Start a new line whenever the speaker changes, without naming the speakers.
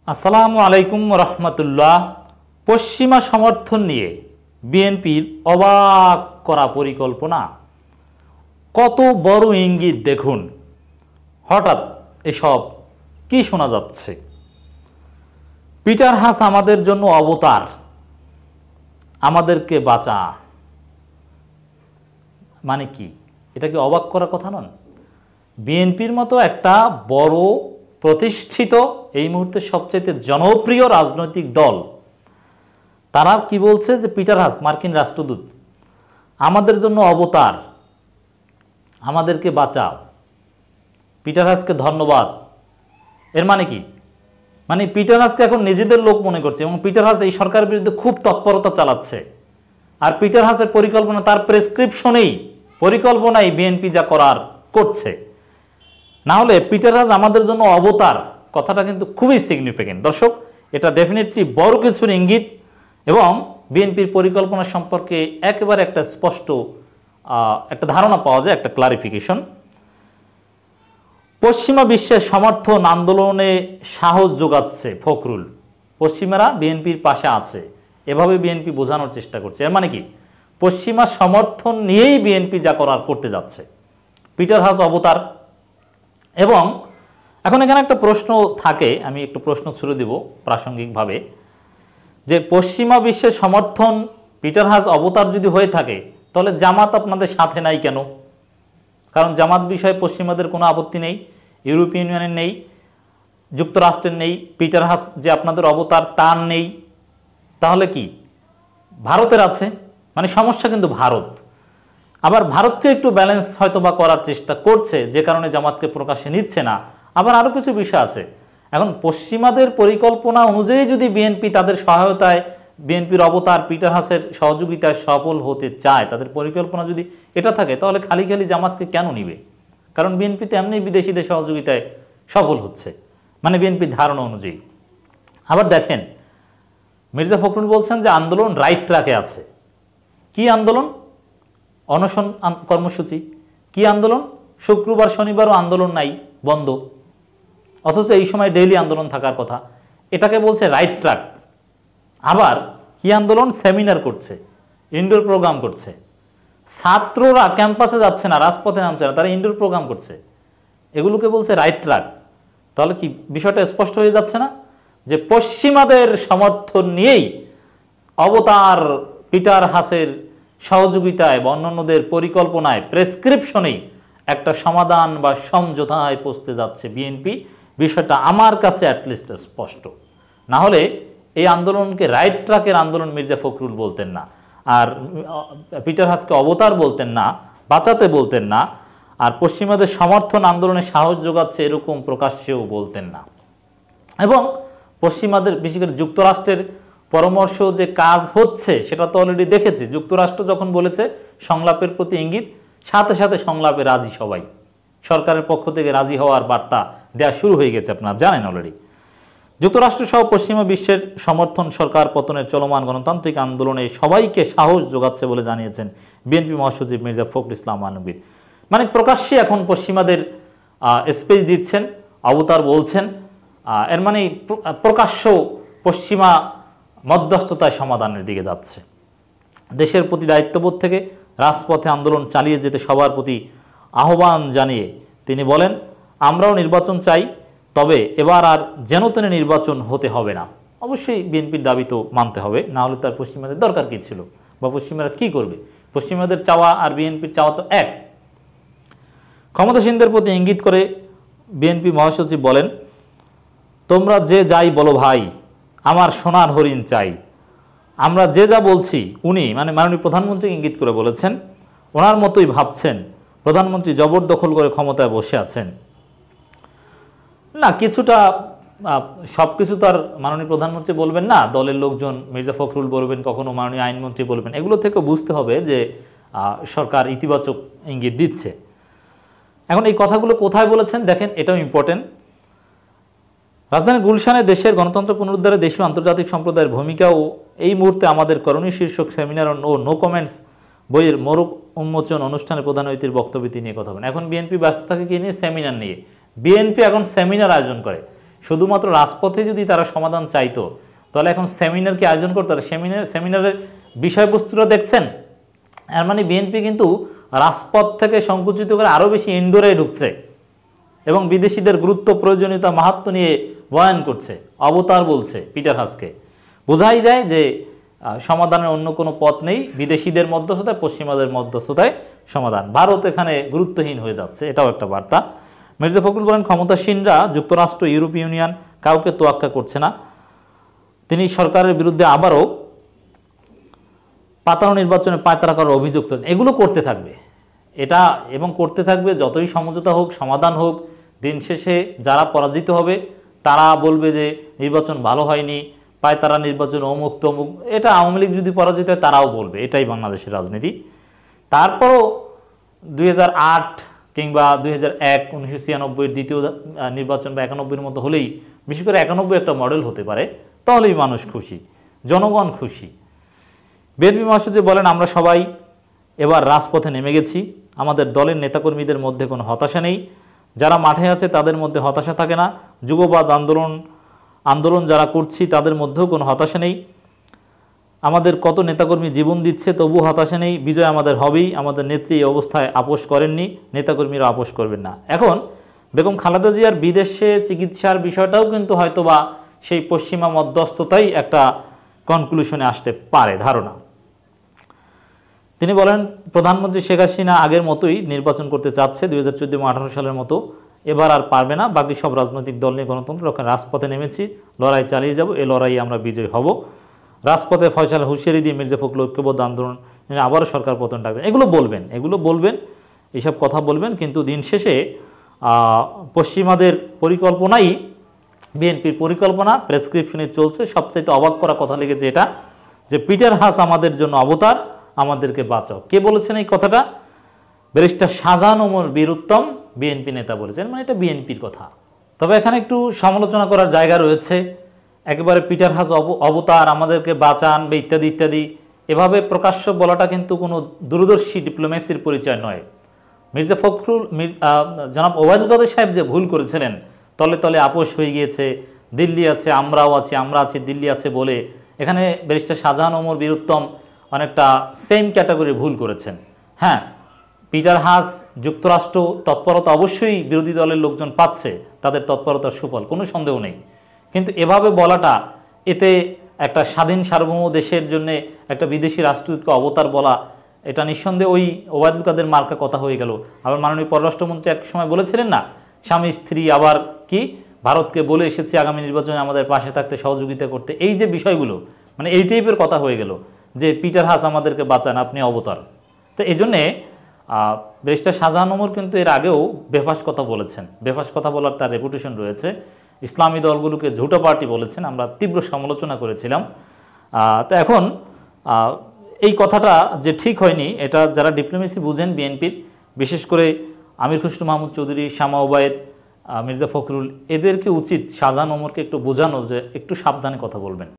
আসসালামু আলাইকুম রহমতুল্লাহ। পশ্চিমা সমর্থন নিয়ে বিএনপির অবাক করা পরিকল্পনা, কত বড় ইঙ্গিত দেখুন। হঠাৎ এসব কি শোনা যাচ্ছে? পিটার হাস আমাদের জন্য অবতার, আমাদেরকে বাঁচা, মানে কি? এটা কি অবাক করার কথা নন? বিএনপির মতো একটা বড় প্রতিষ্ঠিত, এই মুহূর্তে সবচেয়ে জনপ্রিয় রাজনৈতিক দল, তারা কি বলছে যে পিটার হাস মার্কিন রাষ্ট্রদূত আমাদের জন্য অবতার, আমাদেরকে বাঁচাও, পিটার হাসকে ধন্যবাদ। এর মানে কি? মানে পিটার হাসকে এখন নিজেদের লোক মনে করছে এবং পিটার হাস এই সরকারের বিরুদ্ধে খুব তৎপরতা চালাচ্ছে। আর পিটার হাসের পরিকল্পনা, তার প্রেসক্রিপশনেই পরিকল্পনাই বিএনপি যা করার করছে। না হলে পিটার হাস আমাদের জন্য অবতার কথাটা কিন্তু খুবই সিগনিফিকেন্ট। দর্শক, এটা ডেফিনেটলি বড় কিছুর ইঙ্গিত এবং বিএনপির পরিকল্পনা সম্পর্কে একেবারে একটা স্পষ্ট একটা ধারণা পাওয়া যায়, একটা ক্লারিফিকেশন। পশ্চিমা বিশ্বের সমর্থন আন্দোলনে সাহস যোগাচ্ছে ফখরুল। পশ্চিমারা বিএনপির পাশে আছে, এভাবে বিএনপি বোঝানোর চেষ্টা করছে। এর মানে কি? পশ্চিমা সমর্থন নিয়েই বিএনপি যা করার করতে যাচ্ছে। পিটার হাস অবতার। এবং এখন এখানে একটা প্রশ্ন থাকে, আমি একটু প্রশ্ন ছুড়ে দেব প্রাসঙ্গিকভাবে, যে পশ্চিমা বিশ্বের সমর্থন পিটার হাস অবতার যদি হয়ে থাকে, তাহলে জামাত আপনাদের সাথে নাই কেন? কারণ জামাত বিষয়ে পশ্চিমাদের কোনো আপত্তি নেই, ইউরোপিয়ান ইউনিয়নের নেই, যুক্তরাষ্ট্রের নেই, পিটার হাস যে আপনাদের অবতার তার নেই। তাহলে কি ভারতের আছে? মানে সমস্যা কিন্তু ভারত। আবার ভারতকে একটু ব্যালেন্স হয়তো বা করার চেষ্টা করছে, যে কারণে জামাতকে প্রকাশ্যে নিচ্ছে না। আবার আরও কিছু বিষয় আছে। এখন পশ্চিমাদের পরিকল্পনা অনুযায়ী যদি বিএনপি তাদের সহায়তায়, বিএনপির অবতার পিটার হাসের সহযোগিতায় সফল হতে চায়, তাদের পরিকল্পনা যদি এটা থাকে, তাহলে খালি খালি জামাতকে কেন নিবে? কারণ বিএনপি তো এমনি বিদেশিদের সহযোগিতায় সফল হচ্ছে, মানে বিএনপির ধারণা অনুযায়ী। আবার দেখেন, মির্জা ফখরুল বলছেন যে আন্দোলন রাইট ট্র্যাকে আছে। কি আন্দোলন? অনশন কর্মসূচি। কি আন্দোলন? শুক্রবার শনিবারও আন্দোলন নাই, বন্ধ। অথচ এই সময় ডেইলি আন্দোলন থাকার কথা। এটাকে বলছে রাইট ট্র্যাক। আবার কি আন্দোলন? সেমিনার করছে, ইনডোর প্রোগ্রাম করছে। ছাত্ররা ক্যাম্পাসে যাচ্ছে না, রাজপথে নামছে না, তারা ইনডোর প্রোগ্রাম করছে। এগুলোকে বলছে রাইট ট্র্যাক। তাহলে কি বিষয়টা স্পষ্ট হয়ে যাচ্ছে না যে পশ্চিমাদের সমর্থন নিয়েই, অবতার পিটার হাসের সহযোগিতায় বা অন্যান্যদের পরিকল্পনায়, প্রেসক্রিপশনেই একটা সমাধান বা সমঝোতায় পৌঁছতে যাচ্ছে বিএনপি? বিষয়টা আমার কাছে অ্যাটলিস্ট স্পষ্ট। না হলে এই আন্দোলনকে রাইট ট্র্যাকের আন্দোলন মির্জা ফখরুল বলতেন না, আর পিটার হাসকে অবতার বলতেন না, বাঁচাতে বলতেন না, আর পশ্চিমাদের সমর্থন আন্দোলনে সাহস যোগাচ্ছে এরকম প্রকাশ্যেও বলতেন না। এবং পশ্চিমাদের, বিশেষ করে যুক্তরাষ্ট্রের পরামর্শ যে কাজ হচ্ছে সেটা তো অলরেডি দেখেছি। যুক্তরাষ্ট্র যখন বলেছে সংলাপের প্রতি ইঙ্গিত, সাথে সাথে সংলাপে রাজি সবাই। সরকারের পক্ষ থেকে রাজি হওয়ার বার্তা দেওয়া শুরু হয়ে গেছে, আপনারা জানেন অলরেডি। যুক্তরাষ্ট্র সহ পশ্চিমা বিশ্বের সমর্থন সরকার পতনের চলমান গণতান্ত্রিক আন্দোলনে সবাইকে সাহস যোগাচ্ছে বলে জানিয়েছেন বিএনপি মহাসচিব মির্জা ফখরুল ইসলাম আলমগীর। মানে প্রকাশ্যে এখন পশ্চিমাদের স্পেস দিচ্ছেন, অবতার বলছেন। এর মানে প্রকাশ্য পশ্চিমা মধ্যস্থতায় সমাধানের দিকে যাচ্ছে। দেশের প্রতি দায়িত্ববোধ থেকে রাজপথে আন্দোলন চালিয়ে যেতে সবার প্রতি আহ্বান জানিয়ে তিনি বলেন, আমরাও নির্বাচন চাই, তবে এবার আর যেন তেন নির্বাচন হতে হবে না। অবশ্যই বিএনপির দাবি তো মানতে হবে, না হলে তার পশ্চিমাদের দরকার কী ছিল, বা পশ্চিমারা কী করবে? পশ্চিমাদের চাওয়া আর বিএনপির চাওয়া তো এক। ক্ষমতাসীনদের প্রতি ইঙ্গিত করে বিএনপি মহাসচিব বলেন, তোমরা যে যাই বলো ভাই, আমার সোনার হরিণ চাই। আমরা যে যা বলছি, উনি মানে মাননীয় প্রধানমন্ত্রী ইঙ্গিত করে বলেছেন, ওনার মতোই ভাবছেন। প্রধানমন্ত্রী জবরদখল করে ক্ষমতায় বসে আছেন না। কিছুটা, সব কিছু তো আর মাননীয় প্রধানমন্ত্রী বলবেন না, দলের লোকজন, মির্জা ফখরুল বলবেন, কখনো মাননীয় আইনমন্ত্রী বলবেন। এগুলো থেকে বুঝতে হবে যে সরকার ইতিবাচক ইঙ্গিত দিচ্ছে। এখন এই কথাগুলো কোথায় বলেছেন দেখেন, এটাও ইম্পর্টেন্ট। রাজধানী গুলশানে দেশের গণতন্ত্র পুনরুদ্ধারে দেশীয় আন্তর্জাতিক সম্প্রদায়ের ভূমিকা ও এই মুহূর্তে আমাদের করণীয় শীর্ষক সেমিনার ও নো কমেন্টস বইয়ের মোড়ক উন্মোচন অনুষ্ঠানে প্রধান অতিথির বক্তব্য নিয়ে কথা বলেন। এখন বিএনপি ব্যস্ত থাকে কি নিয়ে? সেমিনার নিয়ে। বিএনপি এখন সেমিনার আয়োজন করে। শুধুমাত্র রাজপথে যদি তারা সমাধান চাইতো তাহলে এখন সেমিনার কি আয়োজন করতো? সেমিনারের বিষয়বস্তুটা দেখছেন? এর মানে বিএনপি কিন্তু রাজপথ থেকে সংকুচিত করে আরও বেশি ইনডোরে ঢুকছে এবং বিদেশিদের গুরুত্ব, প্রয়োজনীয়তা, মাহাত্ম্য নিয়ে বয়ান করছে, অবতার বলছে পিটার হাসকে। বোঝাই যায় যে সমাধানের অন্য কোনো পথ নেই, বিদেশিদের মধ্যস্থতায়, পশ্চিমাদের মধ্যস্থতায় সমাধান। ভারত এখানে গুরুত্বহীন হয়ে যাচ্ছে, এটাও একটা বার্তা। মির্জা ফখরুল বলেন, ক্ষমতাসীনরা, যুক্তরাষ্ট্র, ইউরোপীয় ইউনিয়ন কাউকে তোয়াক্কা করছে না। তিনি সরকারের বিরুদ্ধে আবারও পাতানো নির্বাচনে পায়তারা করার অভিযোগ তোলেন। এগুলো করতে থাকবে এটা, এবং করতে থাকবে যতই সমঝোতা হোক, সমাধান হোক। দিন শেষে যারা পরাজিত হবে তারা বলবে যে নির্বাচন ভালো হয়নি, পায়তারা নির্বাচন, অমুক তমুক। এটা আওয়ামী লীগ যদি পরাজিত হয় তারাও বলবে, এটাই বাংলাদেশের রাজনীতি। তারপরও 2008 কিংবা 2001, 1996-এর দ্বিতীয় নির্বাচন বা 91-এর মতো হলেই, বিশেষ করে 91 একটা মডেল হতে পারে, তাহলেই মানুষ খুশি, জনগণ খুশি। বিএনপি মহাসচিব বলেন, আমরা সবাই এবার রাজপথে নেমে গেছি। আমাদের দলের নেতাকর্মীদের মধ্যে কোনো হতাশা নেই। যারা মাঠে আছে তাদের মধ্যে হতাশা থাকে না। যুগবাদ আন্দোলন যারা করছি তাদের মধ্যেও কোনো হতাশা নেই। আমাদের কত নেতাকর্মী জীবন দিচ্ছে, তবু হতাশা নেই। বিজয় আমাদের হবেই। আমাদের নেত্রী এই অবস্থায় আপোষ করেননি, নেতাকর্মীরা আপোষ করবেন না। এখন বেগম খালেদা জিয়ার বিদেশে চিকিৎসার বিষয়টাও কিন্তু হয়তোবা সেই পশ্চিমা মধ্যস্থতাই একটা কনক্লুশনে আসতে পারে, ধারণা। তিনি বলেন, প্রধানমন্ত্রী শেখ হাসিনা আগের মতোই নির্বাচন করতে চাচ্ছে, 2014-18 সালের মতো। এবার আর পারবে না। বাকি সব রাজনৈতিক দল নিয়ে গণতন্ত্র রক্ষায় রাজপথে নেমেছি, লড়াই চালিয়ে যাব। এই লড়াইয়ে আমরা বিজয়ী হব। রাজপথে ফয়সালা হুঁশিয়ারি দিয়ে মির্জা ফখরুল ঐক্যবদ্ধ আন্দোলন, আবারও সরকার পতন ডাকবেন। এগুলো বলবেন, এইসব কথা বলবেন। কিন্তু দিন শেষে পশ্চিমাদের পরিকল্পনাই বিএনপির পরিকল্পনা, প্রেসক্রিপশনে চলছে। সবচাইতে অবাক করা কথা লেগেছে এটা, যে পিটার হাস আমাদের জন্য অবতার, আমাদেরকে বাঁচাও। কে বলেছেন এই কথাটা? ব্যারিস্টার শাহজাহান ওমর বীরুত্তম, বিএনপি নেতা বলেছেন। মানে এটা বিএনপির কথা। তবে এখানে একটু সমালোচনা করার জায়গা রয়েছে। একেবারে পিটার হাস অবতার, আমাদেরকে বাঁচান বা ইত্যাদি ইত্যাদি এভাবে প্রকাশ্য বলাটা কিন্তু কোনো দূরদর্শী ডিপ্লোমেসির পরিচয় নয়। মির্জা ফখরুল, জনাব ওবায়দুল কাদের সাহেব যে ভুল করেছিলেন, তলে তলে আপোষ হয়ে গিয়েছে, দিল্লি আছে, আমরাও আছি, আমরা আছি, দিল্লি আছে বলে, এখানে ব্যারিস্টার শাহজাহান ওমর বীরুত্তম অনেকটা সেম ক্যাটাগরি ভুল করেছেন। হ্যাঁ, পিটার হাস, যুক্তরাষ্ট্র তৎপরতা অবশ্যই বিরোধী দলের লোকজন পাচ্ছে, তাদের তৎপরতার সুফল, কোনো সন্দেহ নেই। কিন্তু এভাবে বলাটা, এতে একটা স্বাধীন সার্বভৌম দেশের জন্য একটা বিদেশি রাষ্ট্রদূতকে অবতার বলা, এটা নিঃসন্দেহে ওই ওবায়দুল কাদের মার্কা কথা হয়ে গেল। আবার মাননীয় পররাষ্ট্রমন্ত্রী এক সময় বলেছিলেন না, স্বামী স্ত্রী আবার কি ভারতকে বলে এসেছি আগামী নির্বাচনে আমাদের পাশে থাকতে, সহযোগিতা করতে। এই যে বিষয়গুলো, মানে এই টাইপের কথা হয়ে গেল যে পিটার হাস আমাদেরকে বাঁচান, আপনি অবতার। তো এই জন্যে ব্যারিস্টার শাহজাহান ওমর কিন্তু এর আগেও বেফাস কথা বলেছেন। বেফাস কথা বলার তার রেপুটেশন রয়েছে। ইসলামী দলগুলোকে ঝুটা পার্টি বলেছেন, আমরা তীব্র সমালোচনা করেছিলাম। তো এখন এই কথাটা যে ঠিক হয়নি, এটা যারা ডিপ্লোমেসি বুঝেন বিএনপির, বিশেষ করে আমির খসরু মাহমুদ চৌধুরী, শামা ওবায়েদ, মির্জা ফখরুল, এদেরকে উচিত শাহজাহান ওমরকে একটু বোঝানো যে একটু সাবধানে কথা বলবেন।